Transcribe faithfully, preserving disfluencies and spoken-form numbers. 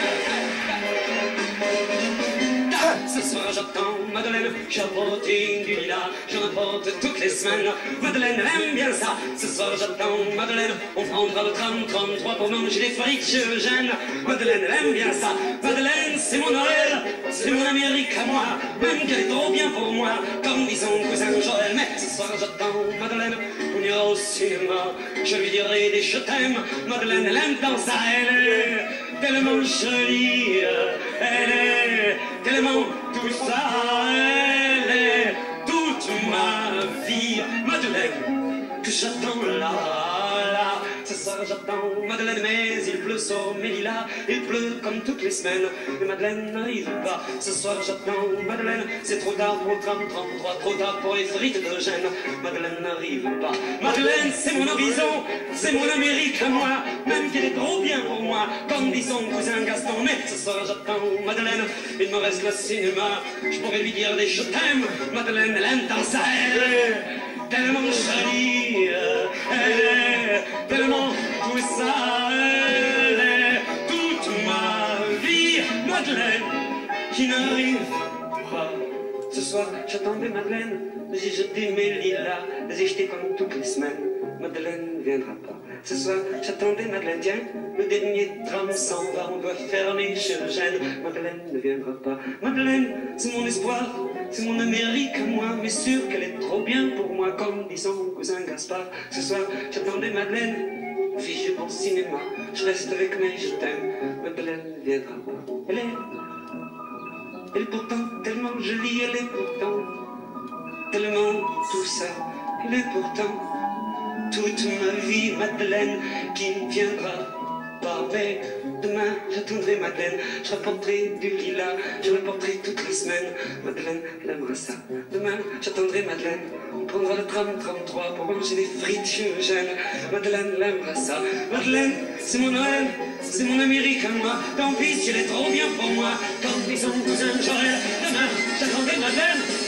Ce soir j'attends Madeleine, chapeautine du lilas, j'en apporte toutes les semaines. Madeleine elle aime bien ça. Ce soir j'attends Madeleine, on prendra le tram trente-trois pour manger des frites chez Eugène. Madeleine elle aime bien ça. Madeleine c'est mon Noël, c'est mon Amérique à moi, même qu'elle est trop bien pour moi, comme dit son cousin Joël. Mais ce soir j'attends Madeleine, on ira au cinéma, je lui dirai des je t'aime. Madeleine elle aime dans ça, elle est tellement jolie, elle est tellement tout ça, elle est toute ma vie. Madeleine, que j'attends là, là. Ce soir j'attends Madeleine, mais il pleut sur mes lilas, il pleut comme toutes les semaines, mais Madeleine n'arrive pas. Ce soir j'attends Madeleine, c'est trop tard pour le tram trente-trois, trop tard pour les frites d'Eugène. Madeleine n'arrive pas. Madeleine c'est mon horizon, c'est mon Amérique à moi, même qu'elle est trop bien pour moi, comme dit son cousin Gaston. Mais ce soir j'attends Madeleine, il me reste le cinéma, je pourrais lui dire des je t'aime. Madeleine elle aime dans ça, elle est tellement jolie, elle est tellement tout ça, elle est toute ma vie. Madeleine qui n'arrive pas. Ce soir j'attendais Madeleine, j'ai jeté mes lilas, j'ai jeté comme toutes les semaines. Madeleine ne viendra pas. Ce soir j'attendais Madeleine, tiens, le dernier tram s'en va, on doit fermer chez Eugène. Madeleine ne viendra pas. Madeleine c'est mon espoir, c'est mon Amérique à moi, mais sûr qu'elle est trop bien pour moi, comme dit son cousin Gaspard. Ce soir j'attendais Madeleine, fichue pour le cinéma, je reste avec mes je t'aime. Madeleine ne viendra pas. Elle est, elle est pourtant tellement jolie, elle est pourtant tellement tout ça, elle est pourtant toute ma vie. Madeleine qui ne viendra pas. Mais demain j'attendrai Madeleine, je rapporterai du lilas, je rapporterai toutes les semaines. Madeleine elle aimera ça. Demain j'attendrai Madeleine, on prendra le tram trente-trois pour manger des frites chez Eugène. Madeleine elle aimera ça. Madeleine c'est mon Noël, c'est mon Amérique à moi, tant pis si elle est trop bien pour moi, comme dit son cousin Joël. Demain j'attendrai Madeleine.